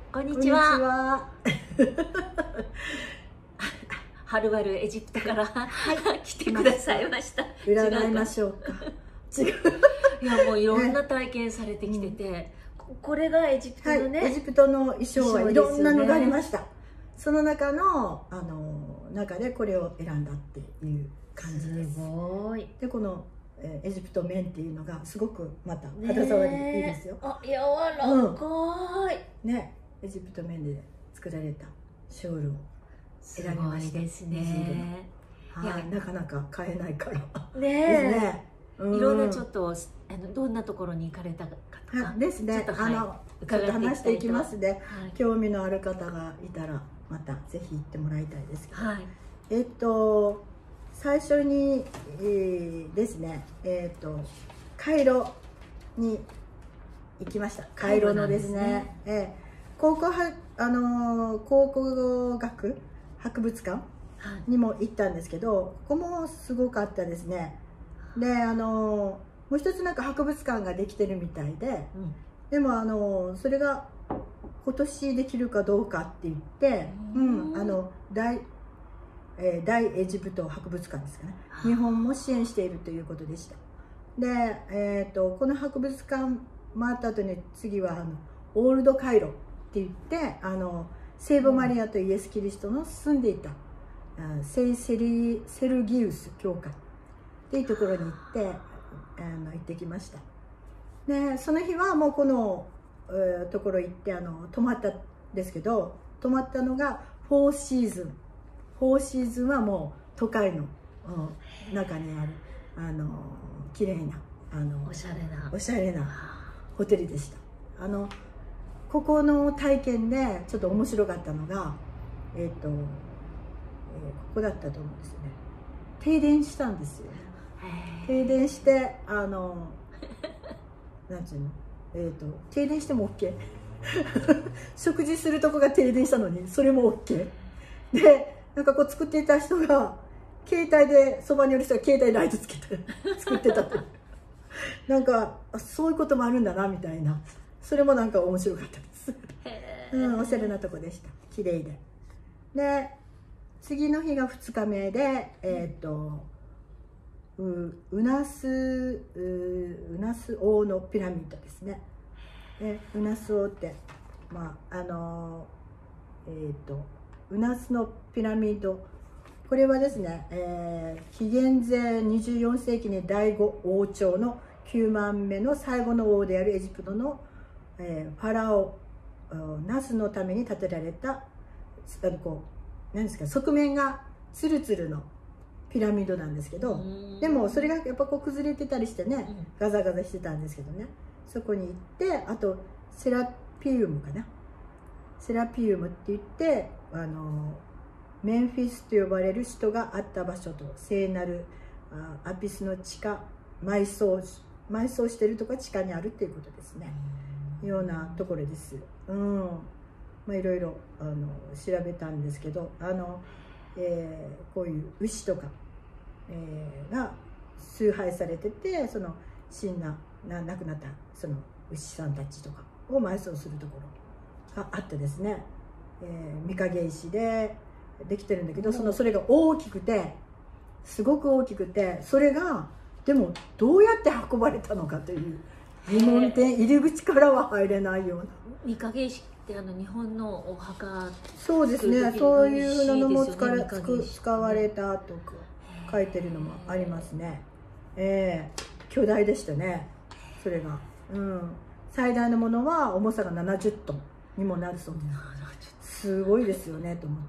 こんにちは。 ははるばるエジプトから、 はい、 来てくださいました。 占いましょうか。違う。 いや、もういろんな体験されてきてて、これがエジプトのね、 エジプトの衣装はいろんなのがありました。その中の中でこれを選んだっていう感じです。 すごい。 でこのエジプト綿っていうのがすごくまた肌触りいいですよ。 あ、柔らかい。 ね、エジプト綿で作られたショールを選びました。 すごいですね。 はい、なかなか買えないから。 ねえ。いろんなちょっとどんなところに行かれたかとかですね。ちょっと話していきますね。興味のある方がいたらまたぜひ行ってもらいたいですけど。最初にですね。カイロに行きました。カイロのですね。考古学博物館にも行ったんですけど、ここもすごかったですね。でもう一つなんか博物館ができてるみたいで、でもそれが今年できるかどうかって言って、大エジプト博物館ですかね、日本も支援しているということでした。で、この博物館回った後に次はオールドカイロって言って聖母マリアとイエス・キリストの住んでいた聖セルギウス教会っていうところに行ってきました。でその日はもうこのところ行って泊まったんですけど、泊まったのがフォーシーズン。フォーシーズンはもう都会の中にある綺麗なおしゃれなホテルでした。ここの体験でちょっと面白かったのがここだったと思うんですよね。停電したんですよ。停電してなんていうの、停電しても OK 食事するとこが停電したのにそれも OK で、なんかこう作っていた人が携帯でそばにいる人が携帯ライトつけて作ってたってなんかそういうこともあるんだなみたいな、それもなんか面白かったですおしゃれなとこでした。綺麗で。で次の日が2日目でウナス王のピラミッドですね。ウナス王ってウナスのピラミッド、これはですね、紀元前24世紀に第5王朝の9番目の最後の王であるエジプトの、ファラオナスのために建てられた何ですか、側面がツルツルのピラミッドなんですけど、でもそれがやっぱこう崩れてたりしてね、ガザガザしてたんですけどね、そこに行って、あとセラピウムかな、セラピウムって言ってメンフィスと呼ばれる首都があった場所と聖なるアピスの地下埋葬してるとこが地下にあるっていうことですね。ようなところです。いろいろ調べたんですけど、こういう牛とか、が崇拝されてて、その亡くなったその牛さんたちとかを埋葬するところがあってですね、御影石でできてるんだけど、それが大きくて、すごく大きくて、それがでもどうやって運ばれたのかという疑問点、入り口からは入れないような。 御影石って日本のお墓、 そうですね、そういうのも使われたとか書いてるのもありますね。巨大でしたね、それが。最大のものは重さが70トンにもなるそうです。すごいですよねと思って。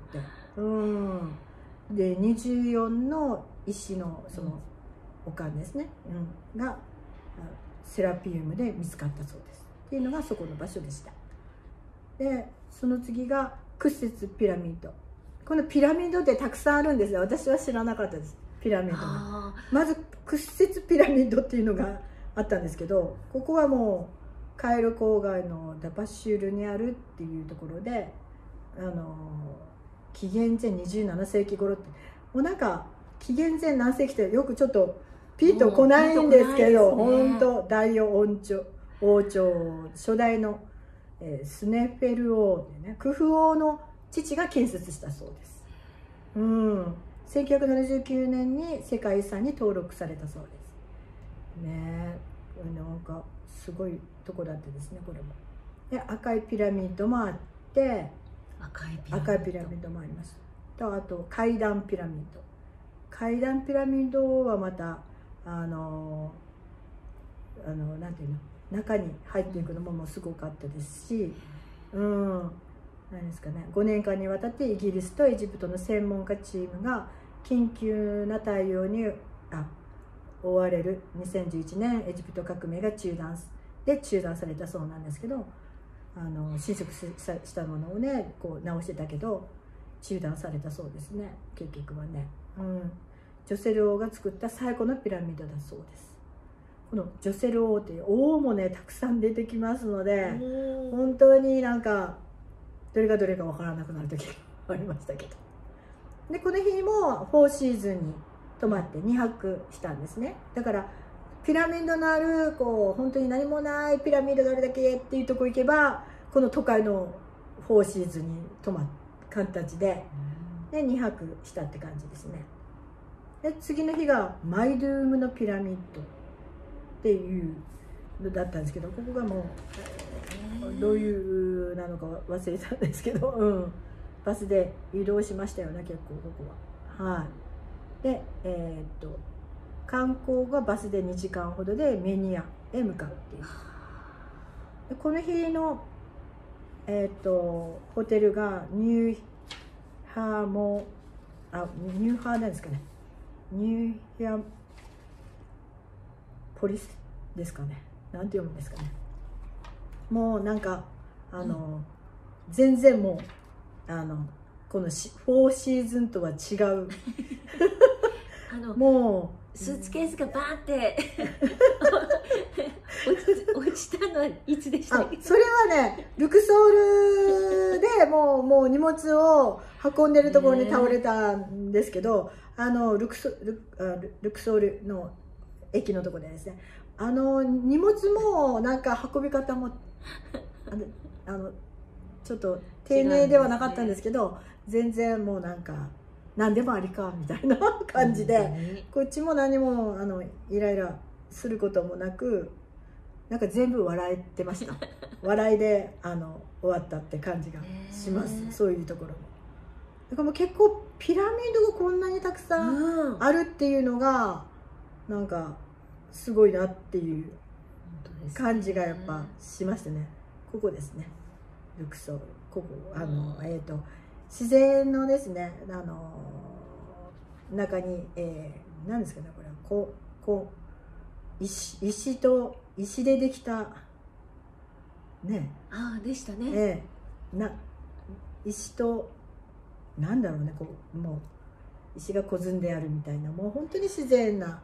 で24の石のそのお棺ですね、がセラピウムで見つかったそうですっていうのがそこの場所でした。でその次が屈折ピラミッド。このピラミッドってたくさんあるんですよ。私は知らなかったです、ピラミッドが。まず屈折ピラミッドっていうのがあったんですけど、ここはもうカイロ郊外のダパシュールにあるっていうところで、紀元前27世紀頃って、もうなんか紀元前何世紀ってよくちょっとピンとこないんですけど、本当、第4王朝初代のスネフェル王でね、クフ王の父が建設したそうです。1979年に世界遺産に登録されたそうですね。なんかすごいとこだってですね、これも。で赤いピラミッドもあって、赤いピラミッドもあります。とあと階段ピラミッド。階段ピラミッドはまたなんていうの、中に入っていくのももうすごかったですし、何ですかね、5年間にわたってイギリスとエジプトの専門家チームが緊急な対応に追われる2011年エジプト革命が中断されたそうなんですけど、侵食したものをねこう直してたけど中断されたそうですね、結局はね。ジョセル王が作った最古のピラミッドだそうです。このジョセル王っていう王もねたくさん出てきますので、本当になんかどれがどれか分からなくなる時がありましたけど。でこの日も4シーズンに泊まって2泊したんですね。だからピラミッドのあるこう本当に何もないピラミッドがあるだけっていうとこ行けば、この都会の4シーズンに泊まった形で2泊したって感じですね。で次の日がマイドゥームのピラミッドっていうのだったんですけど、ここがもうどういうなのか忘れたんですけど、バスで移動しましたよね、結構ここは。で観光がバスで2時間ほどでメニアへ向かうっていう。でこの日のホテルがニューハーなんですかね、ニューハーポリスですかね、なんて読むんですかね。もうなんか全然もうこの4シーズンとは違うもうスーツケースがバーンって落ちたのはいつでしたっけ？ それはねルクソールでもう荷物を運んでるところに倒れたんですけど、ルクソールの駅のところでですね、荷物もなんか運び方もちょっと丁寧ではなかったんですけど、全然もうなんか何でもありかみたいな感じで、こっちも何もイライラすることもなく、なんか全部笑えてました笑いで終わったって感じがします、そういうところも。だからもう結構ピラミッドがこんなにたくさんあるっていうのがなんかすごいなっていう感じがやっぱしましたね。ここですね、ルクソール。ここ自然のですね中に何ですかね、これは石でできたねでしたね。 石となんだろうね、もう石が小ずんであるみたいな、もう本当に自然な、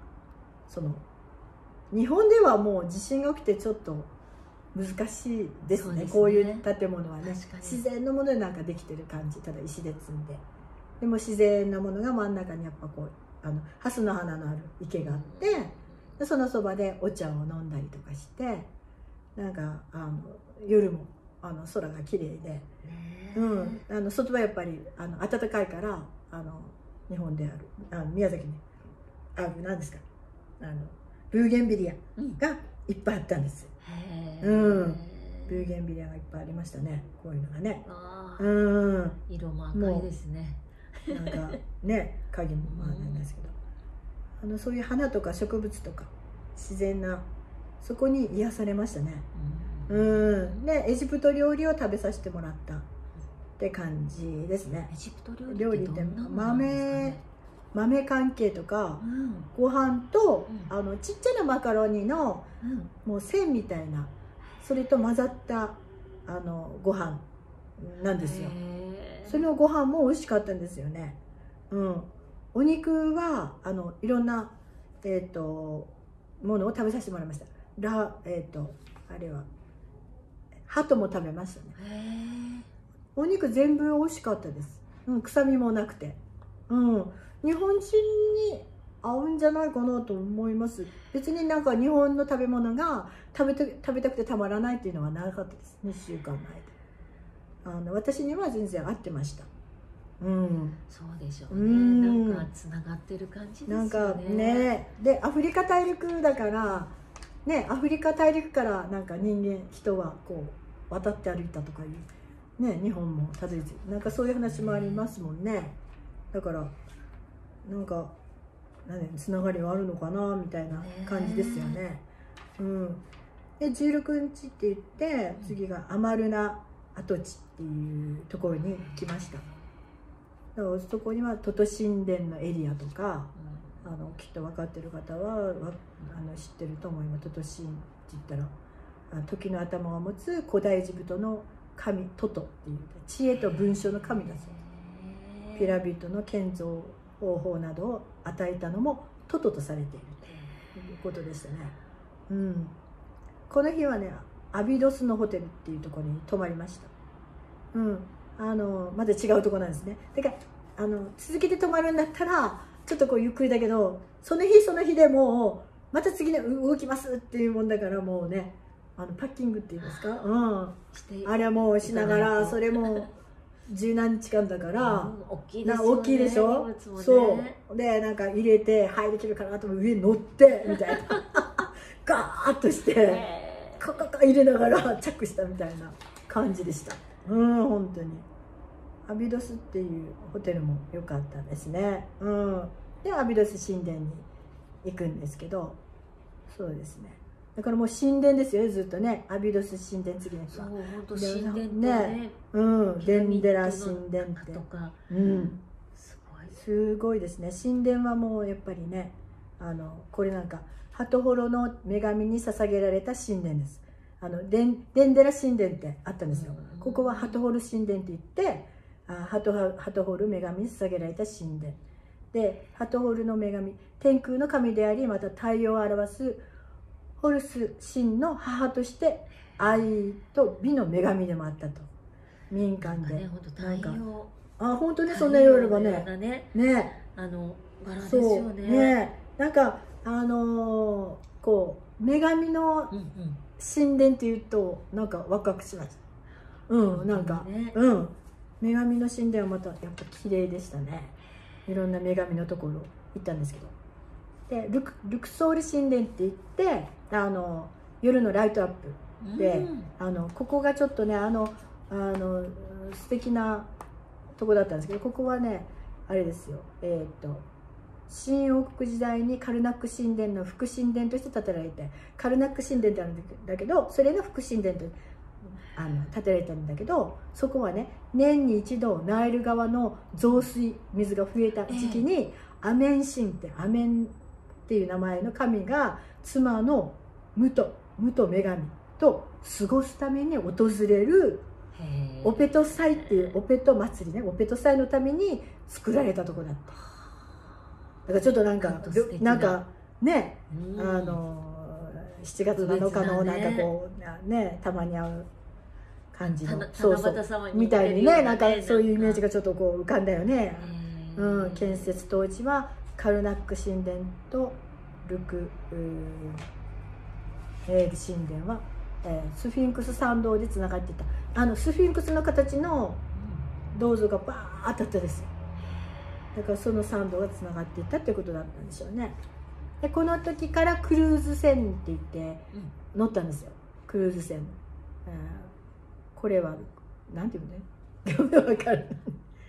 日本ではもう地震が起きてちょっと難しいですね、こういう建物はね。自然のものでなんかできてる感じ、ただ石で積んで、でも自然なものが真ん中にやっぱこうハスの花のある池があって、でそのそばでお茶を飲んだりとかして、なんか夜も空が綺麗で、外はやっぱり暖かいから、日本である宮崎に何ですか、ブーゲンビリアがいっぱいあったんです。ブーゲンビリアがいっぱいありましたね、こういうのがね。 色も赤いですね。 なんかね、影もなんですけど、そういう花とか植物とか自然な、そこに癒されましたね。でエジプト料理を食べさせてもらったって感じですね。 エジプト料理ってどんなものなんですかね？ 豆関係とか、ご飯とちっちゃなマカロニのもう線みたいな、それと混ざったご飯なんですよ。それのご飯も美味しかったんですよね。お肉はいろんなものを食べさせてもらいました。あれはハトも食べましたね。お肉全部美味しかったです。臭みもなくて。日本人に合うんじゃないかなと思います。別になんか日本の食べ物が食べたくてたまらないっていうのはなかったです。2週間前で私には全然合ってました。 そうでしょうね。なんかつながってる感じですよね。 なんかね、でアフリカ大陸だからね、アフリカ大陸からなんか人はこう渡って歩いたとかいうね、日本もたどり着いて、なんかそういう話もありますもんね。だからなんかつながりはあるのかなみたいな感じですよね。で16日って言って次がアマルナ跡地っていうところに来ました。そこにはトト神殿のエリアとか、きっと分かってる方は知ってると思います。トト神って言ったら時の頭を持つ古代エジプトの神トトっていう知恵と文章の神だそう。ピラミッドの建造方法などを与えたのもトトとされているということでしたね。この日はね、アビドスのホテルっていうところに泊まりました。まだ違うところなんですね。だから続けて泊まるんだったらちょっとこうゆっくりだけど、その日その日でもうまた次の動きますっていうもんだから、もうねパッキングっていうんですか、あれはもうしながら、それも十何日間だから、 大きいですよね。 大きいでしょ。そうでなんか入れて、はいできるかなと思って上に乗ってみたいなガーッとしてカカカ入れながらチャックしたみたいな感じでした。本当にアビドスっていうホテルも良かったですね。でアビドス神殿に行くんですけど、そうですね、だからもう神殿ですよね、ずっとね。アビドス神殿、次の日はそう、本当神殿ね、 デンデラ神殿ってとか、 すごいですね。神殿はもうやっぱりね、これなんかハトホロの女神に捧げられた神殿です。デンデラ神殿ってあったんですよ。ここはハトホル神殿って言って、ハトホル女神に捧げられた神殿で、ハトホルの女神、天空の神であり、また太陽を表すホルス神の母として愛と美の女神でもあったと。民間でなんか本当にそんな言われればね、 バラですよね。 なんかこう女神の神殿っていうとなんかワクワクしました。なんか女神の神殿はまたやっぱ綺麗でしたね。いろんな女神のところ行ったんですけど、でルクソール神殿って言って夜のライトアップで、ここがちょっとね素敵なとこだったんですけど、ここはねあれですよ、新王国時代にカルナック神殿の副神殿として建てられて、カルナック神殿ってあるんだけど、それの副神殿と建てられたんだけど、そこはね年に一度ナイル川の増水、水が増えた時期に、アメン神ってアメンっていう名前の神が妻のムト女神と過ごすために訪れるオペト祭っていうオペト祭りね、オペト祭のために作られたとこだった。だからちょっとなんかね、7月7日のなんかこうね、たまに会う感じの、みたいにね、なんかそういうイメージがちょっとこう浮かんだよね。建設当時はカルナック神殿とルク神殿はスフィンクス参道でつながっていた。スフィンクスの形の銅像がバーッとあったですよ。だからその参道がつながっていったっていうことだったんでしょうね。でこの時からクルーズ船って言って乗ったんですよ。クルーズ船、これはなんていうのね分かる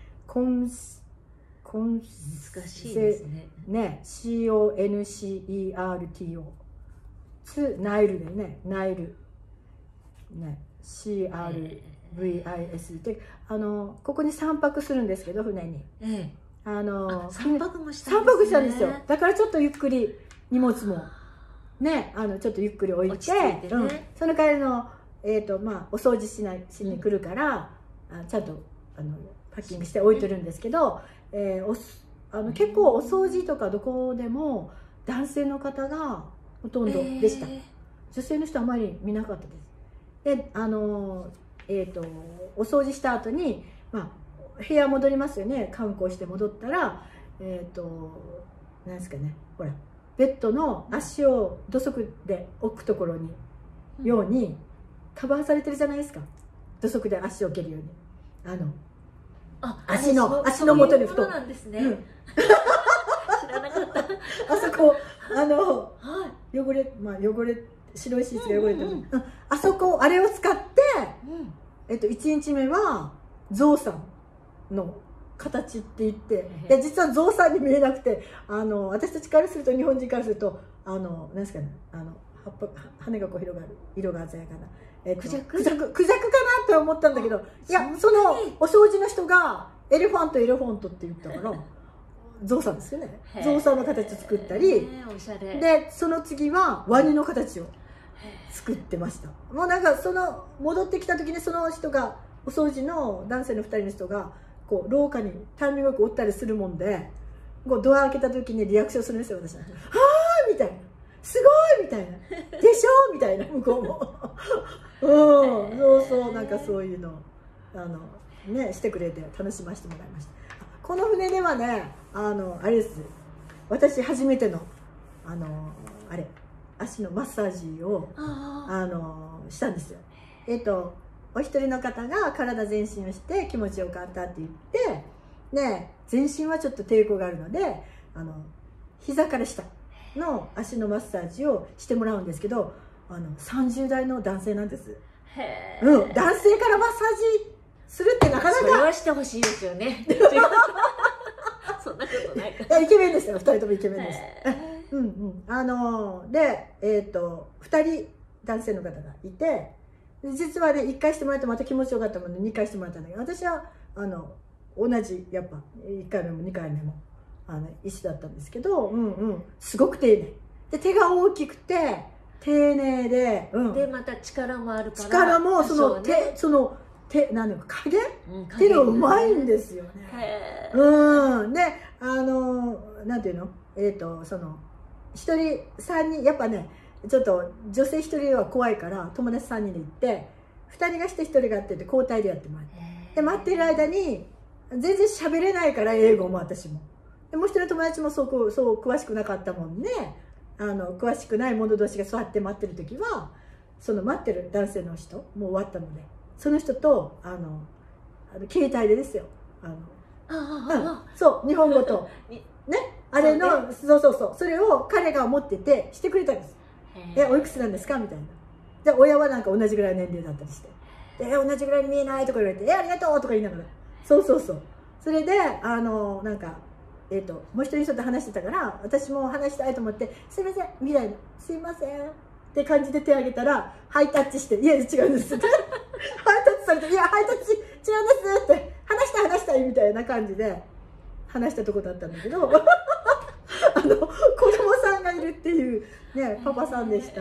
難しいですね。 CONCERTO ナイルでね、ナイルね、CRVIS ってここに3泊するんですけど、船に 3泊もしたんですよ。だからちょっとゆっくり荷物もね、ちょっとゆっくり置いて、その代わりのお掃除しに来るから、ちゃんとパッキングして置いてるんですけど、結構お掃除とかどこでも男性の方がほとんどでした。女性の人はあまり見なかったです。でお掃除した後に、部屋戻りますよね。観光して戻ったらなんですかね、ほらベッドの足を土足で置くところに、ようにカバーされてるじゃないですか。土足で足を置けるように、足の元に布団なんですね。知らなかった。 あそこ汚れ白いシーツが汚れてる、あそこあれを使って、1日目はゾウさんの形って言って、実はゾウさんに見えなくて、私たちからすると、日本人からするとなんですかね、葉っぱ羽がこう広がる、色が鮮やかなクジャクかなって思ったんだけど、いや、そのお掃除の人がエレファントって言ったからゾウさんですよね。ゾウさんの形作ったり、でその次はワニの形を作ってました。もうなんか戻ってきた時に、その人がお掃除の男性の2人の人がこう廊下にタイミングよくおったりするもんで、こうドア開けた時にリアクションするんですよ、私は。はあみたいな、すごいみたいな、でしょみたいな、向こうもそうなんかそういうのしてくれて楽しませてもらいました。この船ではね、あれです、私初めての足のマッサージをしたんですよ。お一人の方が体全身をして気持ちよかったって言って、で全身はちょっと抵抗があるので、膝から下の足のマッサージをしてもらうんですけど、30代の男性なんです。男性からマッサージするってなかなか。それはしてほしいですよね。そんなことないか。 イケメンでしたよ、2人ともイケメンでした。で2人男性の方がいて、実はね1回してもらってまた気持ちよかったもので2回してもらったんだけど、私は同じやっぱ1回目も2回目も一緒だったんですけど、すごく丁寧で、手が大きくて丁寧で、 でまた力もあるから、 力も手なんだか加減、手がうまいんですよね。でなんていうの、1人3人やっぱね、ちょっと女性1人は怖いから友達3人で行って、2人がして1人がって言って交代でやってもらって、で待ってる間に全然喋れないから、英語も私も。でもう1人の友達もそう詳しくなかったもんね。詳しくない者同士が座って待ってる時は、その待ってる男性の人もう終わったので、その人と携帯でですよ、そう日本語とね、あれのそれを彼が持っててしてくれたんです。おいくつなんですかみたいな。で親はなんか同じぐらいの年齢だったりして、で同じぐらいに見えないとか言われて、ありがとうとか言いながら、それでなんかもう一人の人と話してたから、私も話したいと思って、すいませんみたいな、すいませんって感じで手を挙げたら、ハイタッチして、いや違うんですってハイタッチされて、いやハイタッチ違うんですって、話したいみたいな感じで話したとこだったんだけど子供さんがいるっていうね、パパさんでした。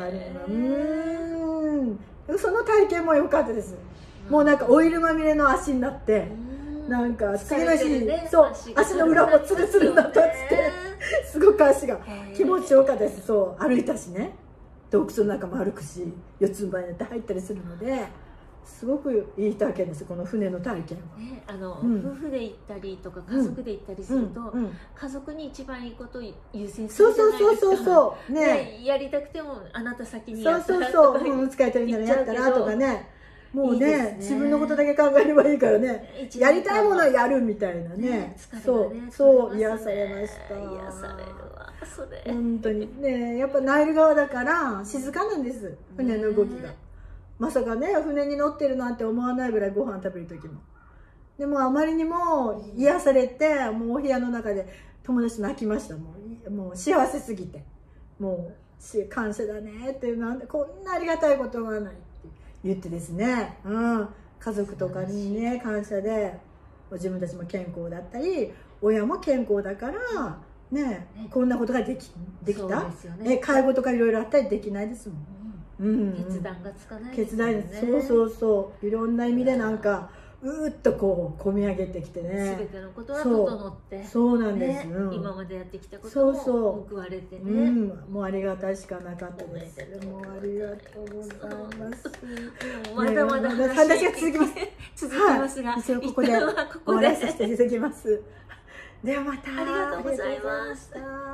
その体験も良かったです。もうなんかオイルまみれの足になって、なんか次の日に、足の裏もツルツルになったっつって、すごく足が気持ちよかったです。歩いたしね、洞窟の中も歩くし、四つん這いになって入ったりするので、すごくいい体験です、この船の体験は。 夫婦で行ったりとか家族で行ったりすると、家族に一番いいことを優先するじゃないですか。やりたくてもあなた先にやったらとか、 疲れてるんならやったらとかね、もうね、自分のことだけ考えればいいからね、やりたいものはやるみたいなね。癒されました。 癒されるわ、それ。 本当にね、やっぱナイル川だから静かなんです、船の動きが。まさかね、船に乗ってるなんて思わないぐらい、ご飯食べる時も。でもあまりにも癒されて、もうお部屋の中で友達と泣きました。もう幸せすぎて、もう感謝だねって、なんでこんなありがたいことがないって言ってですね、家族とかにね感謝で、自分たちも健康だったり、親も健康だからね、こんなことができた。介護とかいろいろあったりできないですもん。 決断がつかないですよね。 いろんな意味でなんかうーっとこう込み上げてきてね、 全てのことは整って、 そうなんです。 今までやってきたことも報われてね、 もうありがたいしかなかったです。もうありがとうございます。 まだまだ話が続きます。 続きますが、 一応ここで終わらせていただきます。ではまた。 ありがとうございました。